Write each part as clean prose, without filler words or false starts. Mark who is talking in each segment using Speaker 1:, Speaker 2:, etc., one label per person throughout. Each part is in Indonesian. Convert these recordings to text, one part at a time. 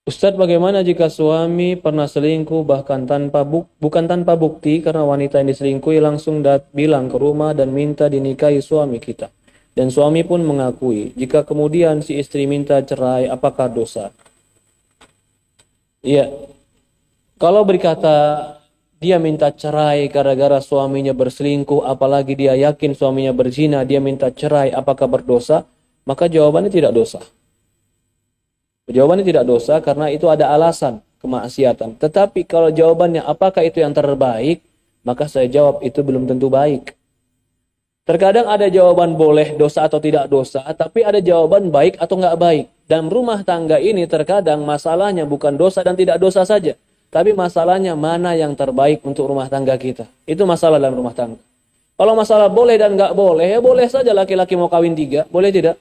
Speaker 1: Ustadz, bagaimana jika suami pernah selingkuh bahkan bukan tanpa bukti karena wanita yang diselingkuhi langsung bilang ke rumah dan minta dinikahi suami kita. Dan suami pun mengakui. Jika kemudian si istri minta cerai, apakah dosa? Iya, kalau berkata dia minta cerai gara-gara suaminya berselingkuh, apalagi dia yakin suaminya berzina, dia minta cerai, apakah berdosa? Maka jawabannya tidak dosa. Jawabannya tidak dosa karena itu ada alasan kemaksiatan. Tetapi kalau jawabannya apakah itu yang terbaik, maka saya jawab itu belum tentu baik. Terkadang ada jawaban boleh dosa atau tidak dosa, tapi ada jawaban baik atau nggak baik. Dalam rumah tangga ini terkadang masalahnya bukan dosa dan tidak dosa saja, tapi masalahnya mana yang terbaik untuk rumah tangga kita. Itu masalah dalam rumah tangga. Kalau masalah boleh dan nggak boleh, ya boleh saja laki-laki mau kawin 3, boleh tidak?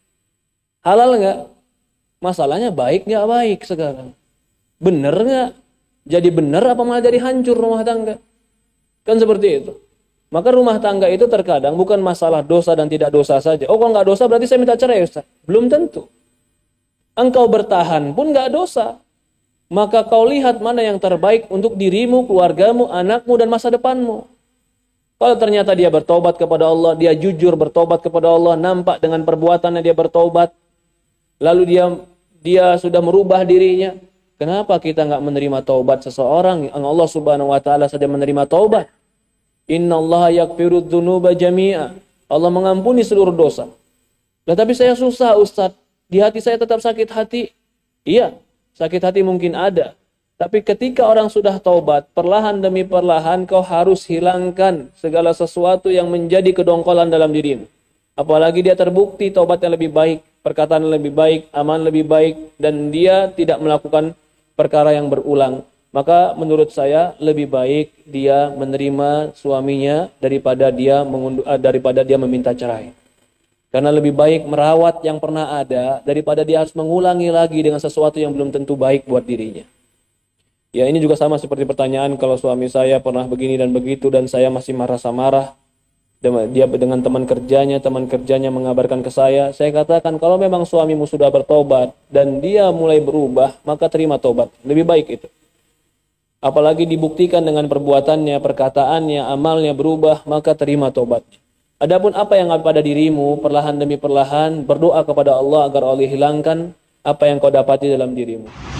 Speaker 1: Halal nggak? Masalahnya baik nggak baik sekarang? Bener nggak? Jadi bener apa malah jadi hancur rumah tangga? Kan seperti itu. Maka rumah tangga itu terkadang bukan masalah dosa dan tidak dosa saja. Oh, kalau nggak dosa berarti saya minta cerai, Ustaz. Belum tentu. Engkau bertahan pun nggak dosa. Maka kau lihat mana yang terbaik untuk dirimu, keluargamu, anakmu, dan masa depanmu. Kalau ternyata dia bertobat kepada Allah, dia jujur bertobat kepada Allah, nampak dengan perbuatannya dia bertobat, lalu dia sudah merubah dirinya, kenapa kita nggak menerima taubat seseorang yang Allah Subhanahu wa taala saja menerima taubat? Innallaha yaghfirudz dzunuba jami'a. Allah mengampuni seluruh dosa. Lah tapi saya susah, Ustaz. Di hati saya tetap sakit hati. Iya, sakit hati mungkin ada. Tapi ketika orang sudah taubat, perlahan demi perlahan kau harus hilangkan segala sesuatu yang menjadi kedongkolan dalam dirimu. Apalagi dia terbukti taubatnya lebih baik, perkataan lebih baik, aman lebih baik, dan dia tidak melakukan perkara yang berulang. Maka menurut saya lebih baik dia menerima suaminya daripada dia meminta cerai. Karena lebih baik merawat yang pernah ada daripada dia harus mengulangi lagi dengan sesuatu yang belum tentu baik buat dirinya. Ya, ini juga sama seperti pertanyaan kalau suami saya pernah begini dan begitu dan saya masih marah-marah. Dia dengan teman kerjanya mengabarkan ke saya katakan kalau memang suamimu sudah bertobat dan dia mulai berubah, maka terima tobat. Lebih baik itu. Apalagi dibuktikan dengan perbuatannya, perkataannya, amalnya berubah, maka terima tobatnya. Adapun apa yang ada pada dirimu, perlahan demi perlahan berdoa kepada Allah agar Allah hilangkan apa yang kau dapati dalam dirimu.